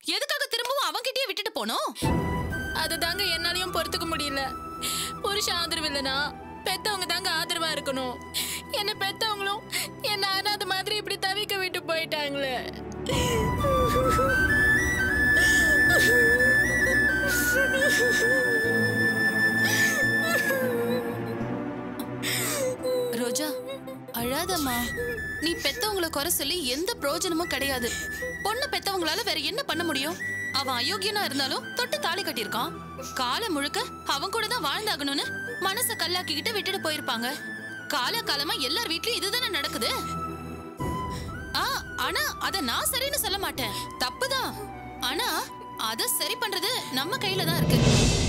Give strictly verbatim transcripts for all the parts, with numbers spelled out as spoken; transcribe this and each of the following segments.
எதுக்காக திரும்பவும் அவன்கிட்டயே விட்டுட்டு போனோம்? அதுதாங்க என்னாலயும் பொறுத்துக்க முடியல. புருஷன் ஆதரவு இல்லனா பெத்தவங்க தாங்க ஆதரவா இருக்கணும். என்ன பெத்தவங்களும் என்ன அனாத மாதிரி இப்படி தவிக்க விட்டு போயிட்டாங்களே. ரோஜா அழாதம்மா. நீ பெத்தவங்களை குறை சொல்லி எந்த பிரயோஜனமும் கிடையாது. பொண்ணு பெத்தவங்களால வேற என்ன பண்ண முடியும்? அவன் அயோக்கியனா இருந்தாலும் தொட்டு தாலி கட்டியிருக்கான். காலம் முழுக்க அவன் கூட தான் வாழ்ந்தாகணும்னு மனச கல்லாக்கிக்கிட்டு விட்டுட்டு போயிருப்பாங்க. கால காலமா எல்லார் வீட்லயும் இதுதானே நடக்குது. ஆ ஆனா அத நான் சரின்னு சொல்ல மாட்டேன், தப்புதான். ஆனா அத சரி பண்றது நம்ம கையில தான் இருக்கு.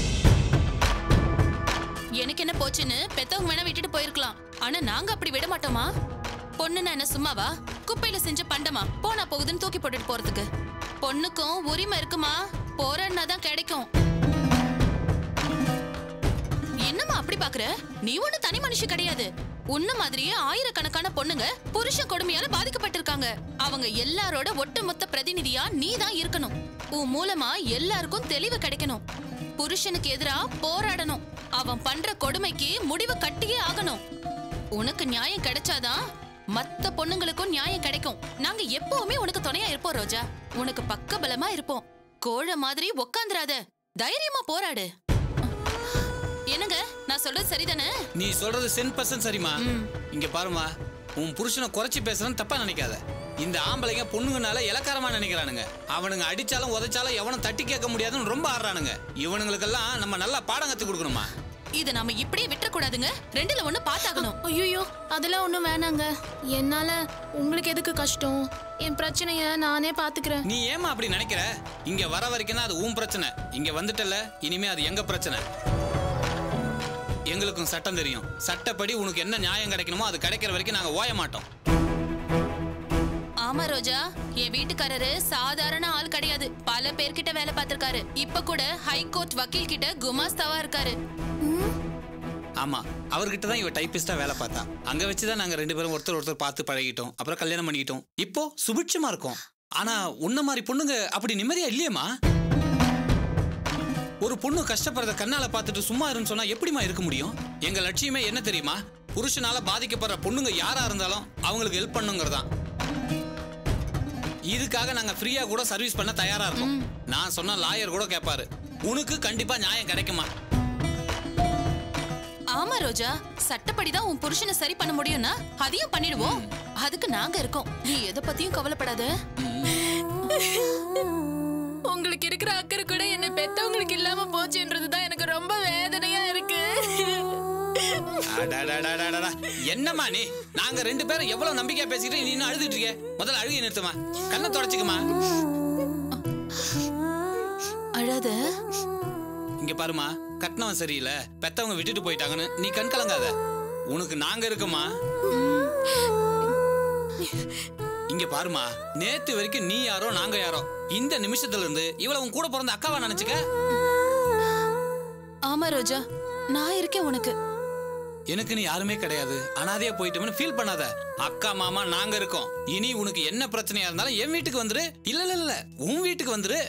எனக்கு என்ன போச்சுன்னு பெத்தவங்க வேணா விட்டுட்டு போயிருக்கலாம். ஆனா நாங்க அப்படி விட மாட்டோமா? பொண்ணுன்னா என்ன சும்மாவா? குப்பையில செஞ்ச பண்டமா போனா போகுதுன்னு தூக்கி போட்டுட்டு போறதுக்கு? பொண்ணுக்கும் உரிமை இருக்குமா? போறன்னா தான் கிடைக்கும். என்னம்மா அப்படி பாக்குற? நீ ஒண்ணு தனி மனுஷி கிடையாது. உன்ன மாதிரியே ஆயிரக்கணக்கான பொண்ணுங்க புருஷ கொடுமையால பாதிக்கப்பட்டிருக்காங்க. அவங்க எல்லாரோட ஒட்டுமொத்த பிரதிநிதியா நீ தான் இருக்கணும். உன் மூலமா எல்லாருக்கும் தெளிவு கிடைக்கணும். புருஷனுக்கு எதிரா போராடணும். அவன் பண்ற கொடுமைக்கு முடிவு கட்டியே ஆகணும். உனக்கு நியாயம் கிடைச்சாதான் மத்த பொண்ணுங்களுக்கும் நியாயம் கிடைக்கும். நாங்க எப்பவுமே உனக்கு துணையா இருப்போம் ரோஜா. உனக்கு பக்க பலமா இருப்போம். கோழ மாதிரி உக்காந்துராத, தைரியமா போராடு. என்னங்க நான் சொல்றது சரிதானே? நீ சொல்றது நூறு சதவீதம் சரிமா. இங்க பாருமா, உன் புருஷனை குறைச்சி பேசுறன்னு தப்பா நினைக்காத. இந்த ஆம்பளைங்க பொண்ணுங்கனால இலக்காரமா நினைக்கிறானுங்க. அவனுங்க அடிச்சாலும் உதைச்சாலும் எவனும் தட்டி கேட்க முடியாதுன்னு ரொம்ப ஆடுறானுங்க. இவனுங்களுக்கெல்லாம் நம்ம நல்லா பாடம் கத்து கொடுக்கணுமா? இத நாம இப்படியே விட்டுற கூடாதுங்க. ரெண்டுல ஒண்ணு பாத்தாகணும். ஐயோ அதெல்லாம் ஒண்ணும் வேணாங்க. என்னால உங்களுக்கு எதுக்கு கஷ்டம்? என் பிரச்சனைய நானே பாத்துக்கிறேன். நீ ஏமா அப்படி நினைக்கிற? இங்க வர வரைக்கும் தான் அது உன் பிரச்சனை. இங்க வந்துட்டல, இனிமே அது எங்க பிரச்சனை. எங்களுக்கும் சட்டம் தெரியும். சட்டப்படி உனக்கு என்ன நியாயம் கிடைக்கணுமோ அது கிடைக்கிற வரைக்கும் நாங்க ஓய மாட்டோம். ஆமா ரோஜா, என் வீட்டுக்காரரு சாதாரண ஆள் கிடையாது. பல பேர்கிட்ட வேலை பார்த்திருக்காரு. இப்ப கூட ஹைகோர்ட் வக்கீல் கிட்ட குமாஸ்தாவா இருக்காரு. ஆமா, அவர்கிட்ட தான் இவ டைபிஸ்டா வேலை பார்த்தா. அங்க வச்சுதான் நாங்க ரெண்டு பேரும் ஒருத்தர் ஒருத்தர் பார்த்து பழகிட்டோம். அப்புறம் கல்யாணம் பண்ணிக்கிட்டோம். இப்போ சுபிட்சமா இருக்கும். ஆனா உன்ன மாதிரி பொண்ணுங்க அப்படி நிம்மதியா இல்லையேமா. ஒரு பொண்ணு கஷ்டப்படுறத கண்ணால பார்த்துட்டு சும்மா இருன்னு சொன்னா எப்படிமா இருக்க முடியும்? எங்க லட்சியமே என்ன தெரியுமா? புருஷனால பாதிக்கப்படுற பொண்ணுங்க யாரா இருந்தாலும் அவங்களுக்கு ஹெல்ப் பண்ணுங்கிறதான். இதுக்காக நாங்க ஃப்ரீயா கூட சர்வீஸ் பண்ண தயாரா இருக்கோம். நான் சொன்ன லாயர் கூட கேட்பாரு, உனக்கு கண்டிப்பா நியாயம் கிடைக்குமா? ஆமா ரோஜா, சட்டப்படிதான் உன் புருஷனை சரி பண்ண முடியும்னா அதையும் பண்ணிடுவோம். அதுக்கு நாங்க இருக்கோம். நீ எதை பத்தியும் கவலைப்படாத. உங்களுக்கு இருக்கிற அக்கறை கூட என்ன பெத்தவங்களுக்கு இல்லாம போச்சுன்றதுதான் எனக்கு ரொம்ப வேதனையா இருக்கு. என்னம்மா நீ? நாங்க ரெண்டு பேரும் எவ்வளவு நம்பிக்கையா பேசிட்டு நீ இன்னும் அழுதுட்டு இருக்க? முதல்ல அழுகி நிறுத்துமா, கண்ணை தொடச்சுக்குமா. அழாத. இங்க பாருமா, கட்னவன் சரியில்லை, பெத்தவங்க விட்டுட்டு போயிட்டாங்கன்னு நீ கண் கலங்காத. உனக்கு நாங்க இருக்கோமா. இங்க பாருமா, நேத்து வரைக்கும் நீ யாரோ நாங்க யாரோ. இந்த நிமிஷத்துல இருந்து இவ்வளவு உன் கூட பிறந்த அக்காவா நினைச்சுக்க. ஆமா ரோஜா, நான் இருக்கேன் உனக்கு. எனக்கு நீ யாருமே கிடையாது, அனாதையா போயிட்டோம்னு ஃபீல் பண்ணாத. அக்கா மாமா நாங்க இருக்கோம். இனி உனக்கு என்ன பிரச்சனையா இருந்தாலும் என் வீட்டுக்கு வந்துரு. இல்ல இல்ல இல்ல உன் வீட்டுக்கு வந்துரு.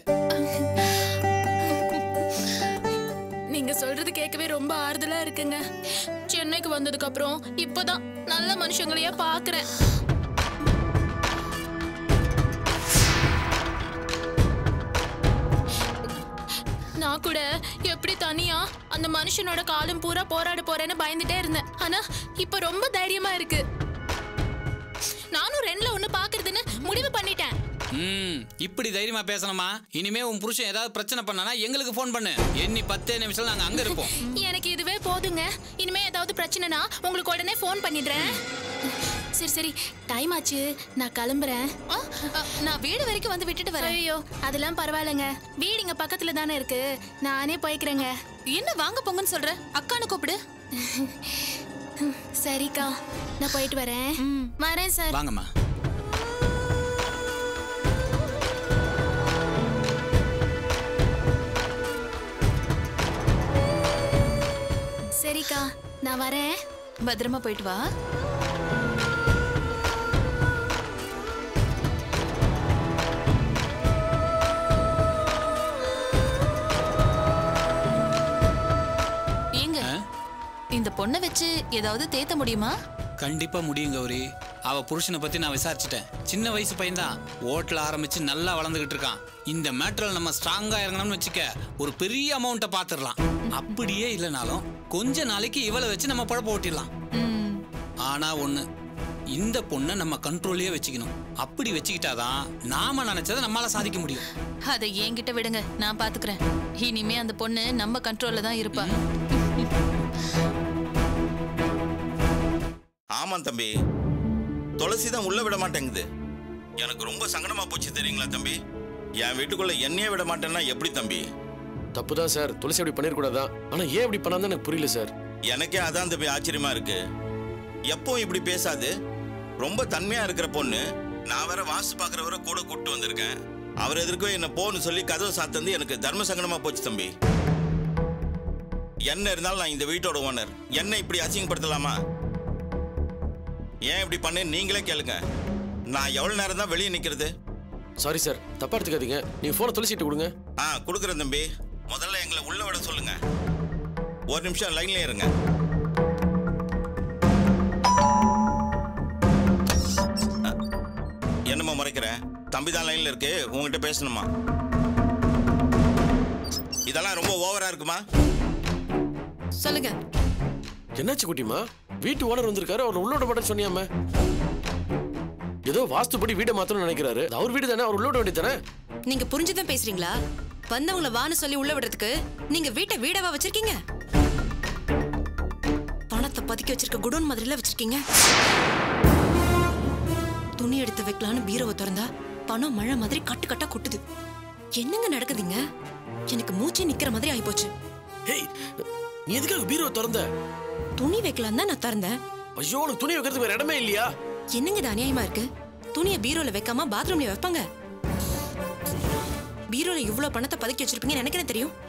நீங்க சொல்றது கேட்கவே ரொம்ப ஆறுதலா இருக்குங்க. சென்னைக்கு வந்ததுக்கு அப்புறம் இப்பதான் நல்ல மனுஷங்களையா பாக்குறேன். நான் கூட எப்படி தனியா அந்த மனுஷனோட காலம் பூரா போராட போறேன்னு பயந்துட்டே இருந்தேன். ஆனா இப்ப ரொம்ப தைரியமா இருக்கு. நானும் ரெண்டுல ஒண்ணு பாக்குறதுன்னு முடிவு பண்ணிட்டேன். ம், இப்படி தைரியமா பேசணுமா? இனிமே உன் புருஷன் ஏதாவது பிரச்சனை பண்ணானா எங்களுக்கு போன் பண்ணு. எண்ணி பத்தே நிமிஷம் நாங்க அங்க இருப்போம். எனக்கு இதுவே போதுங்க. இனிமே ஏதாவது பிரச்சனைனா உங்களுக்கு உடனே போன் பண்ணிடுறேன். சரி சரி, டைம் ஆச்சு, நான் கிளம்புறேன். நான் வீடு வரைக்கும் வந்து விட்டுட்டு வரேன். ஐயோ அதெல்லாம் பரவாயில்லைங்க, வீடு இங்க பக்கத்துல தானே இருக்கு, நானே போய்க்கிறேங்க. என்ன வாங்க போங்கன்னு சொல்ற? அக்கானு கூப்பிடு. சரிக்கா, நான் போயிட்டு வரேன். வரேன் சார். வாங்கம்மா. சரிக்கா, நான் வரேன். பத்திரமா போயிட்டு வா. இந்த பொண்ணை வச்சு ஏதாவது தேத்த முடியுமா? கண்டிப்பா முடியும் கௌரி. அவ புருஷனை பத்தி நான் விசாரிச்சுட்டேன். சின்ன வயசு பையன்தான், ஓட்டல ஆரம்பிச்சு நல்லா வளர்ந்துகிட்டு இருக்கான். இந்த மேட்டர்ல நம்ம ஸ்ட்ராங்கா இறங்கணும்னு வச்சுக்க ஒரு பெரிய அமௌண்ட்டை பாத்துடலாம். அப்படியே இல்லைனாலும் கொஞ்ச நாளைக்கு இவளை வச்சு நம்ம பழப்ப ஓட்டிடலாம். ஆனா ஒண்ணு, இந்த பொண்ணை நம்ம கண்ட்ரோல்லயே வச்சுக்கணும். அப்படி வச்சுக்கிட்டாதான் நாம நினைச்சதை நம்மளால சாதிக்க முடியும். அதை என்கிட்ட விடுங்க, நான் பாத்துக்கிறேன். இனிமே அந்த பொண்ணு நம்ம கண்ட்ரோல்ல தான் இருப்பா. ஆமா தம்பி, துளசி தான் உள்ள விட மாட்டேங்குது. எனக்கு ரொம்ப சங்கடமா போச்சு தெரியுங்களா தம்பி. என் வீட்டுக்குள்ள என்னையே விட மாட்டேன்னா எப்படி தம்பி? தப்புதான் சார், துளசி அப்படி பண்ணிருக்கூடாதான். ஆனா ஏன் இப்படி பண்ணாதான் எனக்கு புரியல சார். எனக்கே அதான் தம்பி ஆச்சரியமா இருக்கு. எப்பவும் இப்படி பேசாது, ரொம்ப தன்மையா இருக்கிற பொண்ணு. நான் வேற வாசு பாக்குறவரை கூட கூப்பிட்டு வந்திருக்கேன். அவர் எதிர்க்கவே என்ன போன்னு சொல்லி கதவை சாத்தந்து எனக்கு தர்ம சங்கடமா போச்சு தம்பி. என்ன இருந்தாலும் நான் இந்த வீட்டோட ஓனர், என்ன இப்படி அசிங்கப்படுத்தலாமா? ஏன் இப்படி பண்ணு நீங்களே கேளுங்க. நான் எவ்வளவு நேரம் தான் வெளியே நிக்கிறது? சாரி சார், தப்பா எடுத்துக்காதீங்க. நீங்க போனை துளசிட்டு கொடுங்க. ஆ கொடுக்குறேன் தம்பி. முதல்ல எங்களை உள்ள விட சொல்லுங்க. ஒரு நிமிஷம் லைன்ல இருங்க. என்னம்மா முறைக்கிறேன்? தம்பி தான் லைன்ல இருக்கு, உங்ககிட்ட பேசணுமா? இதெல்லாம் ரொம்ப ஓவரா இருக்குமா? சொல்லுங்க. என்னாச்சு குட்டிமா? வீட்டு ஓனர் வந்திருக்காரு, அவர் உள்ளோட மாட்டேன்னு சொன்னியாம. ஏதோ வாஸ்துபடி வீட்டை மாத்தணும்னு நினைக்கிறாரு. அவர் வீடு தானே, அவர் உள்ளோட வேண்டியதானே. நீங்க புரிஞ்சுதான் பேசுறீங்களா? வந்தவங்கள வான்னு சொல்லி உள்ள விடுறதுக்கு நீங்க வீட்டை வீடாவா வச்சிருக்கீங்க? பணத்தை பதுக்கி வச்சிருக்க குடோன் மாதிரில வச்சிருக்கீங்க. துணி எடுத்து வைக்கலான்னு பீரோவை திறந்தா பணம் மழை மாதிரி கட்டு கட்டா கொட்டுது. என்னங்க நடக்குதுங்க? எனக்கு மூச்சு நிக்கிற மாதிரி ஆயிப்போச்சு. ஏய், நீ எதுக்காக பீரோவை திறந்த? துணி வைக்கலாம் தான் நான் திறந்தேன். ஐயோ, உனக்கு துணி வைக்கிறதுக்கு வேற இடமே இல்லையா? என்னங்க இது அநியாயமா இருக்கு? துணியை பீரோல வைக்காம பாத்ரூம்ல வைப்பாங்க. பீரோல இவ்வளவு பணத்தை பதுக்கி வச்சிருப்பீங்கன்னு எனக்கு என்ன தெரியும்?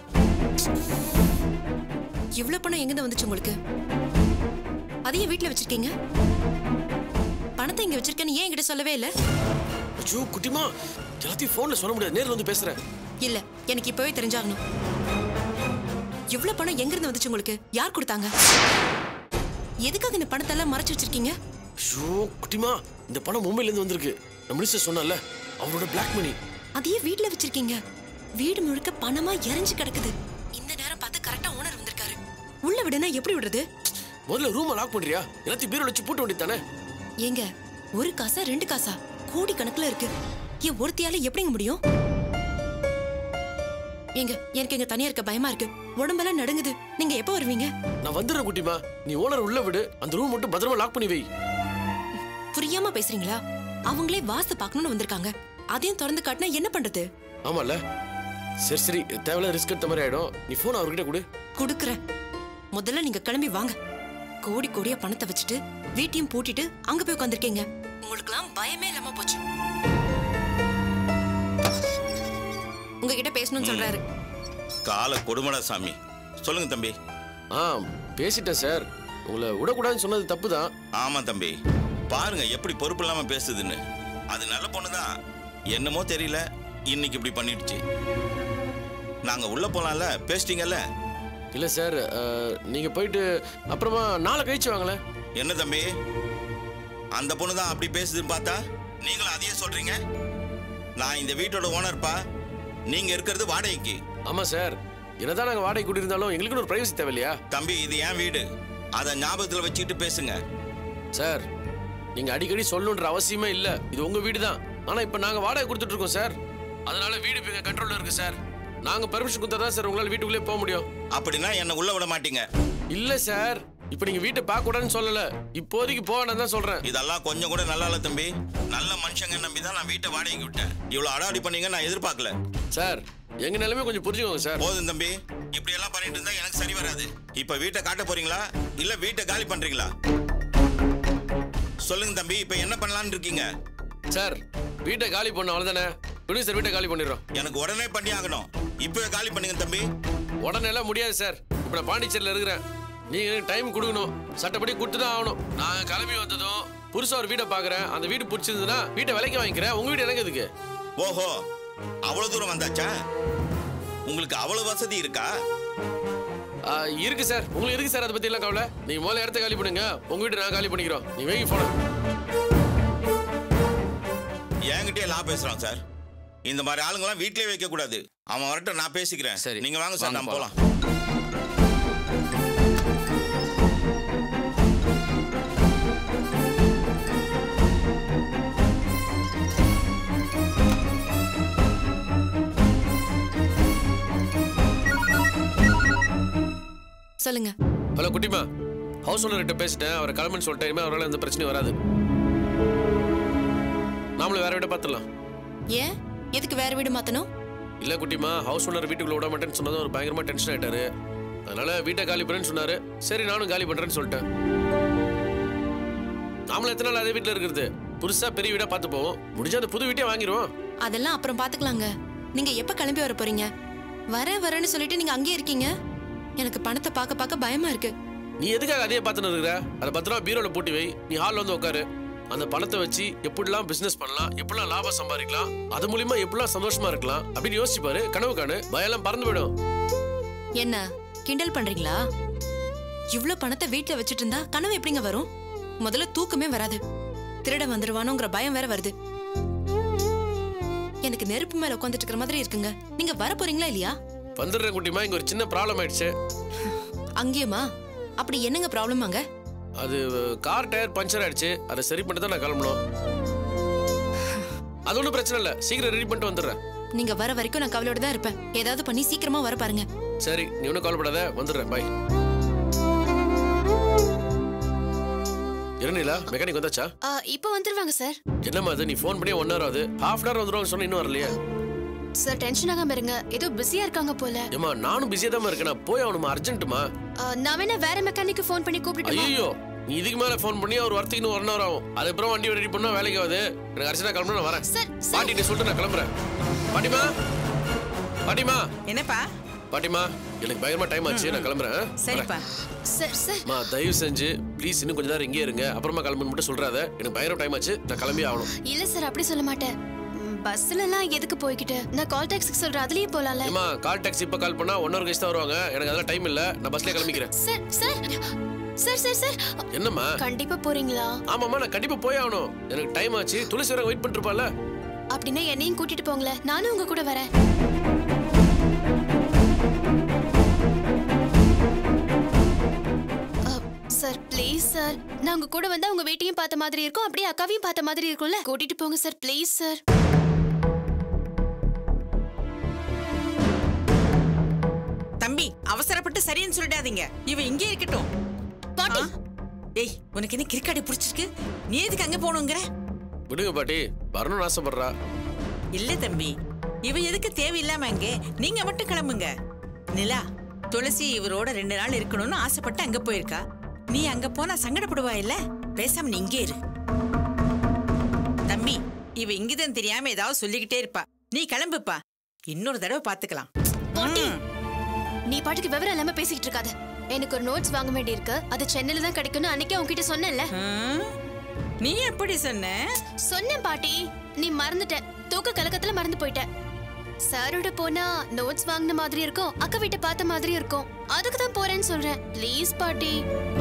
இவ்வளவு பணம் எங்கிருந்து வந்துச்சு உங்களுக்கு? அதையும் வீட்டுல வச்சிருக்கீங்க. பணத்தை இங்க வச்சிருக்கேன்னு ஏன் என்கிட்ட சொல்லவே இல்ல? ஐயோ குட்டிமா, எல்லாத்தையும் போன்ல சொல்ல முடியாது, நேர்ல வந்து பேசுறேன். இல்ல, எனக்கு இப்பவே தெரிஞ்சாகணும். இவ்வளவு பணம் எங்கிருந்து வந்துச்சு உங்களுக்கு? யார் கொடுத்தாங்க? எதுக்காக இந்த பணத்தை எல்லாம் மறைச்சு வச்சிருக்கீங்க? ஐயோ குட்டிமா, இந்த பணம் மும்பைல இருந்து வந்திருக்கு. நம்ம மினிஸ்டர் சொன்னால, அவரோட பிளாக் மணி. அதையே வீட்டுல வச்சிருக்கீங்க. வீடு முழுக்க பணமா எரிஞ்சு கிடக்குது. இந்த நேரம் பார்த்து கரெக்டா ஓனர் வந்திருக்காரு. உள்ள விடுனா எப்படி விடுறது? முதல்ல ரூமை லாக் பண்றியா? எல்லாத்தையும் பீரோல வச்சு பூட்ட வேண்டியதானே. ஏங்க, ஒரு காசா ரெண்டு காசா கோடி கணக்குல இருக்கு. ஏன் ஒருத்தியால எப்படிங்க முடியும்? ஏங்க, எனக்கு எங்க தனியா இருக்க பயமா இருக்கு. உடம்பெல்லாம் நடுங்குது. நீங்க எப்ப வருவீங்க? நான் வந்துடுறேன் குட்டிமா. நீ ஓனர் உள்ள விடு, அந்த ரூம் மட்டும் பத்திரமா லாக் பண்ணி வை. புரியாம பேசுறீங்களா? அவங்களே வாஸ்து பார்க்கணும்னு வந்திருக்காங்க. அதையும் திறந்து காட்டினா என்ன பண்றது? ஆமால, சரி சரி, தேவையில்ல ரிஸ்க் எடுத்த மாதிரி ஆயிடும். நீ போன் அவர்கிட்ட கொடு. குடுக்குறேன். முதல்ல நீங்க கிளம்பி வாங்க. கோடி கோடியா பணத்தை வச்சுட்டு வீட்டையும் பூட்டிட்டு அங்க போய் உட்காந்துருக்கீங்க. உங்களுக்குலாம் பயமே இல்லாம போச்சு. உங்ககிட்ட பேசணும்னு சொல்றாரு. கால கொடுமடா சாமி. சொல்லுங்க தம்பி. ஆ பேசிட்டேன் சார். உங்களை விடக்கூடாதுன்னு சொன்னது தப்பு தான். ஆமா தம்பி, பாருங்க எப்படி பொறுப்பு இல்லாம பேசுதுன்னு. அது நல்ல பொண்ணுதான், என்னமோ தெரியல இன்னைக்கு இப்படி பண்ணிடுச்சு. நாங்க உள்ள போலாம்ல, பேசிட்டீங்கல்ல? இல்ல சார், நீங்க போயிட்டு அப்புறமா நாளை கழிச்சு வாங்கல. என்ன தம்பி, அந்த பொண்ணு தான் அப்படி பேசுதுன்னு பார்த்தா நீங்களும் அதையே சொல்றீங்க. நான் இந்த வீட்டோட ஓனர்ப்பா, நீங்க இருக்கிறது வாடகைக்கு. ஆமா சார், என்னதான் நாங்க வாடகை கூட்டியிருந்தாலும் எங்களுக்கு ஒரு பிரைவசி தேவையில்லையா? தம்பி, இது என் வீடு, அதை ஞாபகத்தில் வச்சுக்கிட்டு பேசுங்க. சார், நீங்க அடிக்கடி சொல்லணுன்ற அவசியமே இல்ல. இது உங்க வீடு தான். ஆனா இப்ப நாங்க வாடகை கொடுத்துட்டு இருக்கோம் சார். அதனால வீடு இப்ப எங்க கண்ட்ரோல்ல இருக்கு சார். நாங்க பெர்மிஷன் கொடுத்தா தான் சார் உங்களால வீட்டுக்குள்ளே போக முடியும். அப்படின்னா என்ன உள்ள விட மாட்டீங்க? இல்ல சார், இப்ப நீங்க வீட்டை பார்க்க கூடாதுன்னு சொல்லல, இப்போதைக்கு போக தான் சொல்றேன். இதெல்லாம் கொஞ்சம் கூட நல்லா இல்ல தம்பி. நல்ல மனுஷங்க நம்பி தான் நான் வீட்டை வாடகைக்கு விட்டேன். இவ்வளவு அடாடி பண்ணீங்க நான் எதிர்பார்க்கல சார். எங்க நிலைமை கொஞ்சம் புரிஞ்சுக்கோங்க சார். போதும் தம்பி, இப்படி எல்லாம் பண்ணிட்டு இருந்தா எனக்கு சரி வராது. இப்ப வீட்டை காட்ட போறீங்களா இல்ல வீட்டை காலி பண்றீங்களா? சொல்லுங்க தம்பி, இப்ப என்ன பண்ணலாம்னு இருக்கீங்க? சார், வீட்டை காலி பண்ண அவ்வளவுதானே. துணி சார், வீட்டை காலி பண்ணிடுறோம். எனக்கு உடனே பண்ணி ஆகணும். இப்பவே காலி பண்ணுங்க தம்பி. உடனே எல்லாம் முடியாது சார். இப்ப நான் பாண்டிச்சேரியில இருக்கிறேன். நீங்க எனக்கு டைம் கொடுக்கணும். சட்டப்படி கொடுத்து தான் ஆகணும். நான் கிளம்பி வந்ததும் புதுசா ஒரு வீட்டை பாக்குறேன். அந்த வீடு பிடிச்சிருந்ததுன்னா வீட்டை விலைக்கு வாங்கிக்கிறேன். உங்க வீடு எனக்கு எதுக்கு? ஓஹோ, அவ்வளவு தூரம் வந்தாச்சா? உங்களுக்கு அவ்வளவு வசதி இருக்கா? இருக்கு சார், உங்களுக்கு இருக்கு சார், அதை பத்தி எல்லாம் கவலை. நீங்க முதல்ல இடத்த காலி பண்ணுங்க, உங்க வீட்டு நான் காலி பண்ணிக்கிறோம். நீ வைங்க போன. என்கிட்டயே லா பேசுறான் சார். இந்த மாதிரி ஆளுங்கெல்லாம் வீட்லயே வைக்க கூடாது. அவன் வரட்டும், நான் பேசிக்கிறேன். சரி, நீங்க வாங்க சார், நம்ம போலாம். சொல்லுங்க. ஹலோ குட்டிமா, ஹவுஸ் ஓனர்கிட்ட பேசிட்டேன். அவரை கிளம்புன்னு சொல்லிட்டேன். அவரால் எந்த பிரச்சனையும் வராது. நாமளும் வேற வீட பார்த்துடலாம். ஏன் எதுக்கு வேற வீடு மாத்தணும்? இல்ல குட்டிமா, ஹவுஸ் ஓனர் வீட்டுக்குள்ள விட மாட்டேன்னு சொன்னதும் ஒரு பயங்கரமா டென்ஷன் ஆயிட்டாரு. அதனால வீட்டை காலி பண்ணுன்னு சொன்னாரு. சரி, நானும் காலி பண்றேன்னு சொல்லிட்டேன். நாமளும் எத்தனை நாள் அதே வீட்டுல இருக்கிறது? புதுசா பெரிய வீடா பார்த்து போவோம். முடிஞ்சா அந்த புது வீட்டே வாங்கிடுவோம். அதெல்லாம் அப்புறம் பாத்துக்கலாங்க. நீங்க எப்ப கிளம்பி வர போறீங்க? வரேன் வரேன்னு சொல்லிட்டு நீங்க அங்கேயே இருக்கீங்க. எனக்கு பணத்தை பார்க்க பார்க்க பயமா இருக்கு. நீ எதுக்காக அதையே பார்த்துன்னு இருக்கிற? அதை பத்திரம் பீரோல பூட்டி வை. நீ ஹால்ல வந்து உட்காரு. அந்த பணத்தை வச்சு எப்படிலாம் பிசினஸ் பண்ணலாம், எப்படிலாம் லாபம் சம்பாதிக்கலாம், அது மூலியமா எப்படிலாம் சந்தோஷமா இருக்கலாம் அப்படின்னு யோசிச்சு பாரு. கனவு காணு, பயம்லாம் பறந்து போயிடும். என்ன கிண்டல் பண்றீங்களா? இவ்ளோ பணத்தை வீட்டுல வச்சுட்டு இருந்தா கனவு எப்படிங்க வரும்? முதல்ல தூக்கமே வராது. திருட வந்துருவானோங்கிற பயம் வேற வருது. எனக்கு நெருப்பு மேல உட்காந்துட்டு இருக்கிற மாதிரி இருக்குங்க. நீங்க வர போறீங்களா இல்லையா? வந்துடுறேன் குட்டிமா. இங்க ஒரு சின்ன ப்ராப்ளம் ஆயிடுச்சு. அங்கேயுமா? அப்படி என்னங்க ப்ராப்ளம் அங்க? அது கார் டயர் பஞ்சர் ஆயிடுச்சு. அதை சரி பண்ணிட்டு தான் நான் கிளம்பணும். அது ஒன்றும் பிரச்சனை இல்லை, சீக்கிரம் ரெடி பண்ணிட்டு வந்துடுறேன். நீங்க வர வரைக்கும் நான் கவலையோட தான் இருப்பேன். ஏதாவது பண்ணி சீக்கிரமா வர பாருங்க. சரி, நீ ஒன்றும் கவலைப்படாத, வந்துடுறேன். பாய். இரணிலா, மெக்கானிக் வந்தாச்சா? இப்போ வந்துருவாங்க சார். என்னம்மா அது, நீ ஃபோன் பண்ணி ஒன் ஹவர் ஆகுது. ஹாஃப் அன் ஹவர் வந்துருவாங்க சொன்ன, இன்னும் வரலையே? சார் டென்ஷன் ஆகாம இருங்க, ஏதோ பிஸியா இருக்காங்க போல. ஏமா, நானும் பிஸியா தான் இருக்கேன். நான் போய் அவனுமா அர்ஜென்ட்டுமா. நான் வேணா வேற மெக்கானிக்கு ஃபோன் பண்ணி கூப்பிட்டுமா? ஐயோ, நீ இதுக்கு மேல ஃபோன் பண்ணி அவர் வரத்துக்கு இன்னும் ஒன் ஹவர் ஆகும். அதுக்கப்புறம் வண்டி ரெடி பண்ணா வேலைக்கு ஆகுது. எனக்கு அர்ஜென்ட்டா கிளம்பணும், நான் வரேன். சார் பாட்டிகிட்ட சொல்லிட்டு நான் கிளம்புறேன். பாட்டிமா, பாட்டிமா. என்னப்பா? பாட்டிமா, எனக்கு பயங்கரமா டைம் ஆச்சு, நான் கிளம்புறேன். சரிப்பா. சார் சார் மா, தயவு செஞ்சு ப்ளீஸ் இன்னும் கொஞ்ச நேரம் இங்கே இருங்க. அப்புறமா கிளம்புன்னு மட்டும் சொல்றாத. எனக்கு பயங்கர டைம் ஆச்சு, நான் கிளம்பி ஆகணும். இல்ல சார், அப்படி சொல்ல மாட்டேன். பஸ்ல எல்லாம் எதுக்கு போய்கிட்டு? நான் கால் டாக்ஸிக்கு சொல்றேன், அதுலயே போலாம்ல. ஏமா, கால் டாக்ஸி இப்ப கால் பண்ணா ஒன் ஹவர் கழிச்சு தான் வருவாங்க. எனக்கு அதெல்லாம் டைம் இல்ல, நான் பஸ்லயே கிளம்பிக்கிறேன். Sir sir sir sir sir என்னம்மா? கண்டிப்பா போறீங்களா? ஆமாம்மா, நான் கண்டிப்பா போய் ஆகணும். எனக்கு டைம் ஆச்சு. துளசி வர வெயிட் பண்ணிட்டு இருப்பால. அப்படின்னா என்னையும் கூட்டிட்டு போங்களேன், நானும் உங்க கூட வரேன். சார் ப்ளீஸ் சார், நான் உங்க கூட வந்தா உங்க வீட்டையும் பார்த்த மாதிரி இருக்கும், அப்படியே அக்காவையும் பார்த்த மாதிரி இருக்கும்ல. கூட்டிட்டு போங்க சார், ப்ளீஸ் சார். தம்பி, அவசரப்பட்டு சரின்னு சொல்லிடாதீங்க. இவ இங்கே இருக்கட்டும். பாட்டி, ஏய், உனக்கு என்ன கிறுக்காடி புடிச்சிருக்கு? நீ எதுக்கு அங்க போகணுங்கிற? விடுங்க பாட்டி, வரணும்னு ஆசைப்படுறா. இல்ல தம்பி, இவ எதுக்கு தேவையில்லாம அங்க? நீங்க மட்டும் கிளம்புங்க. நிலா, துளசி இவரோட ரெண்டு நாள் இருக்கணும்னு ஆசைப்பட்டு அங்க போயிருக்கா. நீ அங்க போனா சங்கடப்படுவா இல்ல? பேசாம நீ இங்கே இரு. தம்பி, இவ இங்கதான் தெரியாம ஏதாவது சொல்லிக்கிட்டே இருப்பா. நீ கிளம்புப்பா, இன்னொரு தடவை பாத்துக்கலாம். பாட்டி, நீ பாட்டுக்கு விவரம் இல்லாம பேசிக்கிட்டு இருக்காத. எனக்கு ஒரு நோட்ஸ் வாங்க வேண்டி இருக்கு, அது சென்னையில தான் கிடைக்கும்னு அன்னைக்கே உன்கிட்ட சொன்னேன்ல. நீ எப்படி சொன்ன? சொன்னேன் பாட்டி, நீ மறந்துட்ட. தூக்க கலக்கத்துல மறந்து போயிட்ட. சாரோட போனா நோட்ஸ் வாங்கின மாதிரி இருக்கும், அக்கா வீட்டை பார்த்த மாதிரி இருக்கும். அதுக்கு தான் போறேன்னு சொல்றேன். ப்ளீஸ் பாட்டி.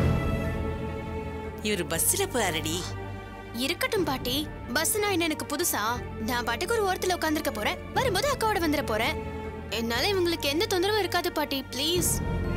இவரு பஸ்ல போறாரடி. இருக்கட்டும் பாட்டி, பஸ்னா என்ன எனக்கு புதுசா? நான் பாட்டுக்கு ஒரு ஓரத்துல உட்கார்ந்திருக்க போறேன், வரும்போது அக்காவோட வந்துட போறேன். என்னால இவங்களுக்கு எந்த தொந்தரவும் இருக்காது பாட்டி, ப்ளீஸ்.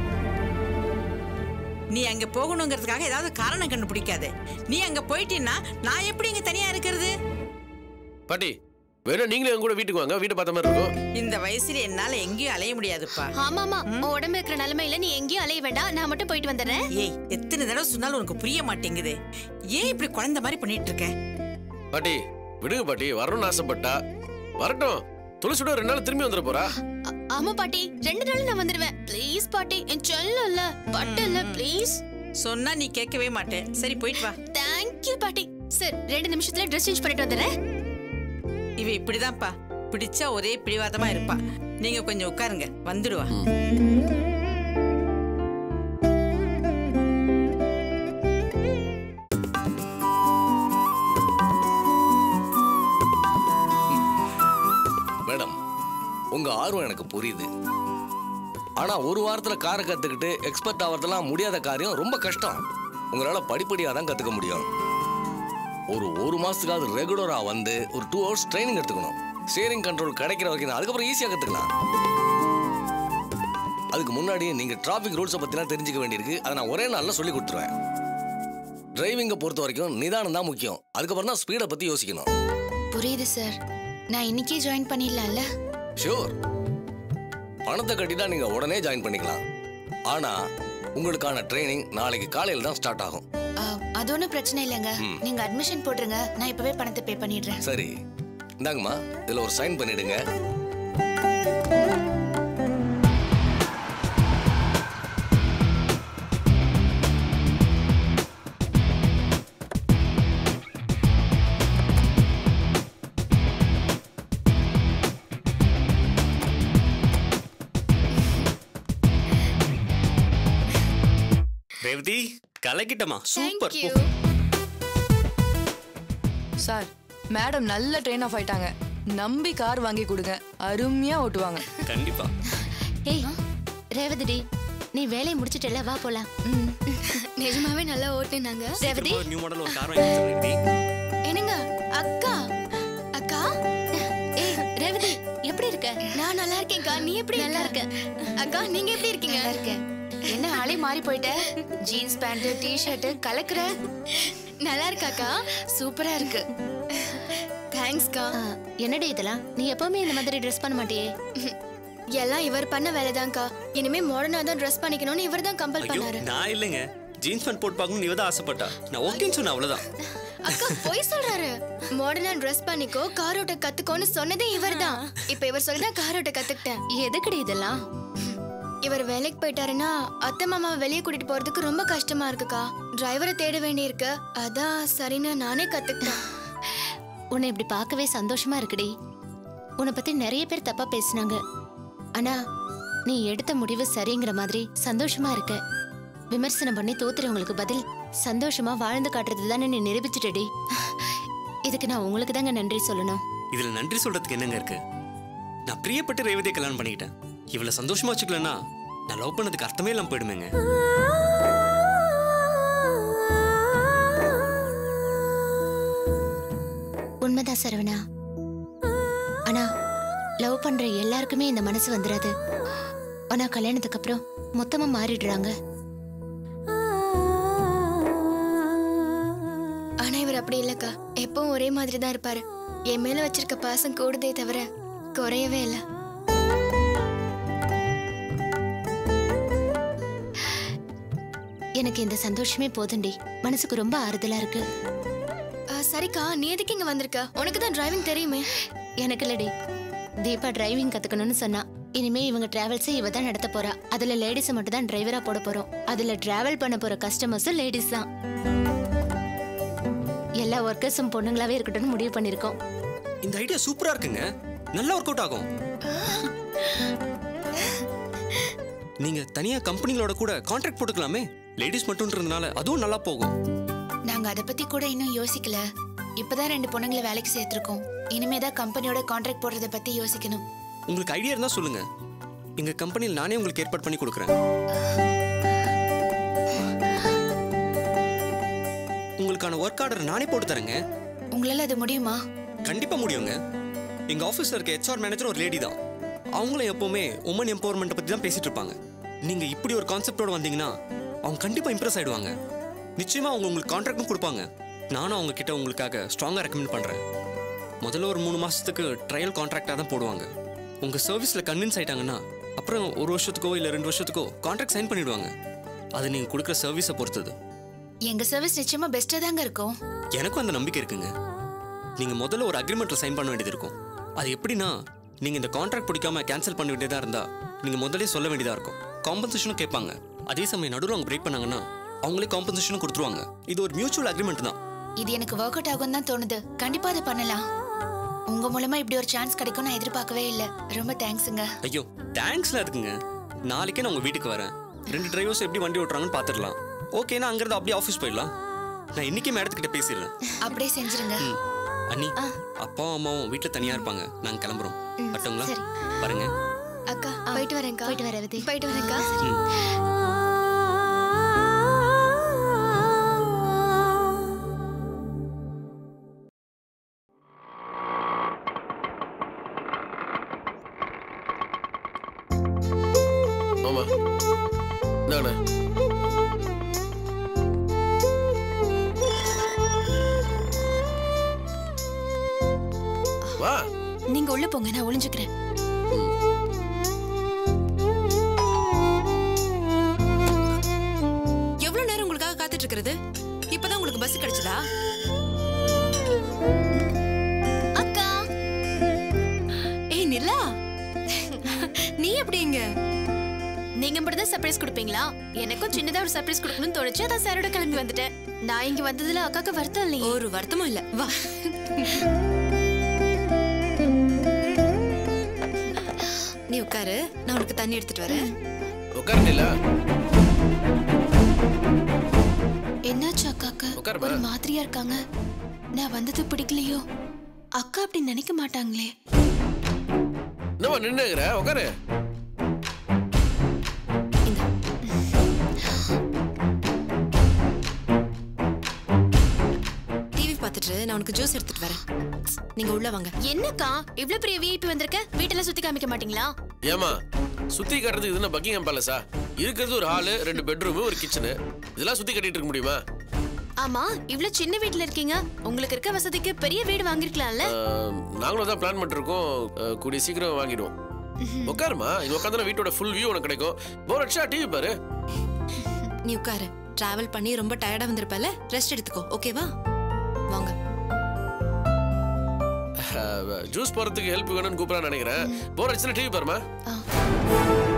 நீ அங்க போகணுங்கிறதுக்காக ஏதாவது காரணம் கண்டுபிடிக்காத. நீ அங்க போயிட்டீன்னா நான் எப்படி இங்க தனியா இருக்கிறது? பாட்டி, வேணா நீங்களே எங்க கூட வீட்டுக்கு வாங்க, வீட்டை பார்த்த மாதிரி இருக்கும். இந்த வயசுல என்னால எங்கேயும் அலைய முடியாதுப்பா. ஆமாமா, உன் உடம்பு இருக்கிற நிலைமையில நீ எங்கேயும் அலைய வேண்டாம், நான் மட்டும் போயிட்டு வந்துடுறேன். ஏய், எத்தனை தடவை சொன்னாலும் உனக்கு புரிய மாட்டேங்குது. ஏன் இப்படி குழந்தை மாதிரி பண்ணிட்டு இருக்க? பாட்டி, விடுங்க பாட்டி, வரணும்னு ஆசைப்பட்டா வரட்டும். துளசியோட ரெண்டு நாள் திரும்பி வந்துட போறா. ஆமா பாட்டி, ரெண்டு நாள் நான் வந்துடுவேன். ப்ளீஸ் பாட்டி, என் செல்லம் இல்ல, பட்டு இல்ல, ப்ளீஸ். சொன்னா நீ கேட்கவே மாட்டேன். சரி, போயிட்டு வா. தேங்க்யூ பாட்டி. சார், ரெண்டு நிமிஷத்துல ட்ரெஸ் சேஞ்ச் பண்ணிட்டு வந்துடுறேன். இவ இப்படிதான்ப்பா, பிடிச்சா ஒரே பிடிவாதமா இருப்பா. நீங்க கொஞ்சம் உட்காருங்க, வந்துடுவா. மேடம், உங்க ஆர்வம் எனக்கு புரியுது. ஆனா ஒரு வாரத்துல காரை கத்துக்கிட்டு எக்ஸ்பர்ட் ஆகிறதுலாம் முடியாத காரியம், ரொம்ப கஷ்டம். உங்களால படிப்படியாக தான் கத்துக்க முடியும். ஒரு ஒரு மாசத்துக்காவது ரெகுலரா வந்து ஒரு டூ ஹவர்ஸ் ட்ரைனிங் எடுத்துக்கணும். ஸ்டீரிங் கண்ட்ரோல் கிடைக்கிற வரைக்கும், அதுக்கப்புறம் ஈஸியா கத்துக்கலாம். அதுக்கு முன்னாடி நீங்க டிராஃபிக் ரூல்ஸை பத்திலாம் தெரிஞ்சுக்க வேண்டியிருக்கு. அதை நான் ஒரே நாள்ல சொல்லி கொடுத்துருவேன். டிரைவிங்கை பொறுத்த வரைக்கும் நிதானம் தான் முக்கியம். அதுக்கப்புறம் தான் ஸ்பீடை பத்தி யோசிக்கணும். புரியுது சார். நான் இன்னைக்கே ஜாயின் பண்ணிடலாம்ல? ஷூர். பணத்தை கட்டிட்டா நீங்க உடனே ஜாயின் பண்ணிக்கலாம். ஆனா உங்களுக்கான ட்ரைனிங் நாளைக்கு காலையில தான் ஸ்டார்ட் ஆகும். அது ஒன்றும் பிரச்சனை இல்லைங்க. நீங்க அட்மிஷன் போட்டுருங்க, நான் இப்பவே பணத்தை பே பண்ணிடுறேன். சரி, இந்தாங்கம்மா, இதுல ஒரு சைன் பண்ணிடுங்க. ரேவதி, கலக்கிட்டமா, சூப்பர். சார், மேடம் நல்ல ட்ரெயின் ஆஃப் ஆயிட்டாங்க. நம்பி கார் வாங்கி கொடுங்க, அருமையா ஓட்டுவாங்க. கண்டிப்பா. ஏய் ரேவதி, நீ வேலையை முடிச்சிட்டல, வா போலாம். நிஜமாவே நல்லா ஓட்டுனாங்க. ரேவதி, நியூ மாடல் ஒரு கார் வாங்கி ரேவதி. என்னங்க அக்கா? அக்கா, ஏய் ரேவதி, எப்படி இருக்க? நான் நல்லா இருக்கேன்க்கா. நீ எப்படி நல்லா இருக்க? அக்கா, நீங்க எப்படி இருக்கீங்க? நல்லா இருக்கேன். என்ன ஆளே மாறி போயிட்ட? ஜீன்ஸ் பேண்ட், டி-ஷர்ட் கலக்குற. நல்லா இருக்காக்கா? சூப்பரா இருக்கு. தேங்க்ஸ்க்கா. என்னடி இதெல்லாம்? நீ எப்பவுமே இந்த மாதிரி ட்ரெஸ் பண்ண மாட்டியே? எல்லாம் இவர் பண்ண வேலைதான்க்கா. இனிமே மாடர்னா தான் ட்ரெஸ் பண்ணிக்கணும்னு இவர் தான் கம்பல் பண்ணாரு. நான் இல்லைங்க, ஜீன்ஸ் பேண்ட் போட்டு பார்க்கணும் இவ தான் ஆசைப்பட்டா. நான் ஓகேன்னு சொன்னேன், அவ்வளவுதான். அக்கா போய் சொல்றாரு. மாடர்னா ட்ரெஸ் பண்ணிக்கோ, கார் ஓட்ட கத்துக்கோன்னு சொன்னதே இவர்தான். இப்ப இவர் சொல்லிதான் கார் ஓட்ட கத்துக்கிட்டேன். எதுக்குடி இதெல்லாம்? இவர் வேலைக்கு போயிட்டாருன்னா அத்தை மாமா வெளியே கூட்டிட்டு போறதுக்கு ரொம்ப கஷ்டமா இருக்குக்கா. டிரைவரை தேட வேண்டி இருக்கு. அதான் சரின்னு நானே கத்துக்கிட்டேன். உன்னை இப்படி பார்க்கவே சந்தோஷமா இருக்குடி. உன்னை பத்தி நிறைய பேர் தப்பா பேசினாங்க. ஆனா நீ எடுத்த முடிவு சரிங்கிற மாதிரி சந்தோஷமா இருக்க. விமர்சனம் பண்ணி தோத்துறவங்களுக்கு பதில் சந்தோஷமா வாழ்ந்து காட்டுறது தானே நீ நிரூபிச்சுட்டடி. இதுக்கு நான் உங்களுக்கு தாங்க நன்றி சொல்லணும். இதுல நன்றி சொல்றதுக்கு என்னங்க இருக்கு? நான் பிரியப்பட்டு ரேவதியை கல்யாணம் பண்ணிக்கிட்டேன். இவ்வளவு சந்தோஷமா வச்சுக்கலன்னா நான் லவ் பண்ணதுக்கு அர்த்தமே இல்லாம போயிடுமேங்க. உண்மைதான் சரவணா. ஆனா லவ் பண்ற எல்லாருக்குமே இந்த மனசு வந்துடாது. ஆனா கல்யாணத்துக்கு அப்புறம் மொத்தமா மாறிடுறாங்க. ஆனா இவர் அப்படி இல்லக்கா. எப்பவும் ஒரே மாதிரி தான் இருப்பாரு. என் மேல வச்சிருக்க பாசம் கூடுதே தவிர குறையவே இல்லை. எனக்கு இந்த சந்தோஷமே போதுண்டி. மனசுக்கு ரொம்ப ஆறுதலா இருக்கு. சரிக்கா, நீ எதுக்கு இங்க வந்திருக்க? உனக்கு தான் டிரைவிங் தெரியுமே. எனக்கு இல்லடி, தீபா டிரைவிங் கத்துக்கணும்னு சொன்னா. இனிமே இவங்க டிராவல்ஸை இவ தான் நடத்த போறா. அதுல லேடிஸை மட்டும் தான் டிரைவரா போட போறோம். அதுல டிராவல் பண்ண போற கஸ்டமர்ஸும் லேடிஸ் தான். எல்லா ஒர்க்கர்ஸும் பொண்ணுங்களாவே இருக்கட்டும்னு முடிவு பண்ணிருக்கோம். இந்த ஐடியா சூப்பரா இருக்குங்க. நல்லா ஒர்க் அவுட் ஆகும். நீங்க தனியா கம்பெனிகளோட கூட கான்ட்ராக்ட் போட்டுக்கலாமே. லேடிஸ் மட்டும்ன்றதுனால அதுவும் நல்லா போகும். நாங்க அத பத்தி கூட இன்னும் யோசிக்கல. இப்பதான் ரெண்டு பொண்ணுங்களை வேலைக்கு சேர்த்திருக்கோம். இனிமேதான் கம்பெனியோட கான்ட்ராக்ட் போடுறத பத்தி யோசிக்கணும். உங்களுக்கு ஐடியா இருந்தா சொல்லுங்க. எங்க கம்பெனியில் நானே உங்களுக்கு ஏற்பாடு பண்ணி கொடுக்குறேன். உங்களுக்கான ஒர்க் ஆர்டர் நானே போட்டு தரேங்க. உங்களால அது முடியுமா? கண்டிப்பா முடியுங்க. எங்க ஆபீஸ்ல இருக்க ஹெச்ஆர் மேனேஜர் ஒரு லேடி தான். அவங்களும் எப்பவுமே உமன் எம்பவர்மெண்ட் பத்தி தான் பேசிட்டு இருப்பாங்க. நீங்க இப்படி ஒரு கான்செப்டோட வந்தீங்கன்னா அவங்க கண்டிப்பா இம்ப்ரெஸ் ஆயிடுவாங்க. நிச்சயமா அவங்க உங்களுக்கு கான்ட்ராக்டும் கொடுப்பாங்க. நானும் அவங்க கிட்ட உங்களுக்காக ஸ்ட்ராங்கா ரெக்கமெண்ட் பண்றேன். முதல்ல ஒரு மூணு மாசத்துக்கு ட்ரையல் கான்ட்ராக்டா தான் போடுவாங்க. உங்க சர்வீஸ்ல கன்வின்ஸ் ஆயிட்டாங்கன்னா அப்புறம் ஒரு வருஷத்துக்கோ இல்ல ரெண்டு வருஷத்துக்கோ கான்ட்ராக்ட் சைன் பண்ணிடுவாங்க. அது நீங்க கொடுக்குற சர்வீஸை பொறுத்தது. எங்க சர்வீஸ் நிச்சயமா பெஸ்டா தாங்க இருக்கும். எனக்கும் அந்த நம்பிக்கை இருக்குங்க. நீங்க முதல்ல ஒரு அக்ரிமெண்ட்ல சைன் பண்ண வேண்டியது இருக்கும். அது எப்படின்னா, நீங்க இந்த கான்ட்ராக்ட் பிடிக்காம கேன்சல் பண்ண வேண்டியதா இருந்தா நீங்க முதல்ல சொல்ல வேண்டியதா இருக்கும். காம்பன்சேஷனும் கேட்பாங்க. அதே சமயம் நடுவில் அவங்க பிரேக் பண்ணாங்கன்னா அவங்களே காம்பன்சேஷனும் கொடுத்துருவாங்க. இது ஒரு மியூச்சுவல் அக்ரிமெண்ட் தான். இது எனக்கு ஒர்க் அவுட் ஆகும் தான் தோணுது. கண்டிப்பா அதை பண்ணலாம். உங்க மூலமா இப்படி ஒரு சான்ஸ் கிடைக்கும் நான் எதிர்பார்க்கவே இல்லை. ரொம்ப தேங்க்ஸுங்க. ஐயோ, தேங்க்ஸ்ல இருக்குங்க. நாளைக்கே நான் உங்க வீட்டுக்கு வரேன். ரெண்டு டிரைவர்ஸ் எப்படி வண்டி ஓட்டுறாங்கன்னு பாத்துடலாம். ஓகேனா அங்கிருந்து அப்படியே ஆஃபீஸ் போயிடலாம். நான் இன்னைக்கே மேடத்துக்கிட்ட பேசிடுறேன். அப்படியே செஞ்சிருங்க. அண்ணி, அப்பாவும் அம்மாவும் வீட்டுல தனியா இருப்பாங்க. நாங்க கிளம்புறோம். பட்டுங்களா? பாருங்க. அக்கா போயிட்டு வரேன்க்கா. போயிட்டு வர ரேவதி. போயிட்டு வரேன்க்கா. ஆமா இந்தாண்ணே. வா நீங்க உள்ள போங்க, நான் ஒளிஞ்சுக்கிறேன். எவ்வளவு நேரம் உங்களுக்காக காத்துட்டு இருக்கிறது? இப்பதான் உங்களுக்கு பஸ் கிடைச்சதா? அக்கா ஏய் நிலா, நீ எப்படி இங்க? நீங்க மட்டும் தான் சர்ப்ரைஸ் கொடுப்பீங்களா? எனக்கும் சின்னதா ஒரு சர்ப்ரைஸ் கொடுக்கணும்னு தோணுச்சு, அதான் சாரோட கிளம்பி வந்துட்டேன். நான் இங்க வந்ததுல அக்காக்கு வருத்தம் இல்லையே? ஒரு வருத்தமும் இல்ல. வா. நீ உட்காரு, நான் உனக்கு தண்ணி எடுத்துட்டு வரேன். உட்காருல. என்னாச்சு அக்காக்கு? உட்காருமா. ஒரு மாதிரியா இருக்காங்க. நான் வந்தது பிடிக்கலையோ? அக்கா அப்படி நினைக்க மாட்டாங்களே. என்னவா நின்னுகிற? உட்காரு. டிவி பார்த்துட்டு நான் உனக்கு ஜூஸ் எடுத்துட்டு வரேன். நீங்க உள்ள வாங்க. என்னக்கா இவ்ளோ பெரிய விஐபி வந்திருக்க? வீட்டெல்லாம் சுத்தி காமிக்க மாட்டீங்களா? ஏமா சுத்தி காட்டுறதுக்கு இது என்ன பக்கிங்ஹாம் பேலஸா? இருக்கிறது ஒரு ஹாலு, ரெண்டு பெட்ரூம், ஒரு கிச்சனு. இதெல்லாம் சுத்தி கட்டிட்டு இருக்க முடியுமா? ஆமா, இவ்ளோ சின்ன வீட்ல இருக்கீங்க. உங்களுக்கு இருக்க வசதிக்கு பெரிய வீடு வாங்கிருக்கலாம்ல? நாங்களும் தான் பிளான் பண்ணிருக்கோம். கூடிய சீக்கிரம் வாங்கிடுவோம். உட்காருமா. இங்க உட்காந்தா வீட்டோட ஃபுல் வியூ உனக்கு கிடைக்கும். போர் அடிச்சா டிவி பாரு. நீ உட்காரு. டிராவல் பண்ணி ரொம்ப டயர்டா வந்திருப்பல, ரெஸ்ட் எடுத்துக்கோ. ஓகேவா? வாங்க. ஜூஸ் போறதுக்கு ஹெல்ப் வேணும்னு கூப்பிடறான்னு நினைக்கிறேன். போர் அடிச்சுனா டிவி பாருமா.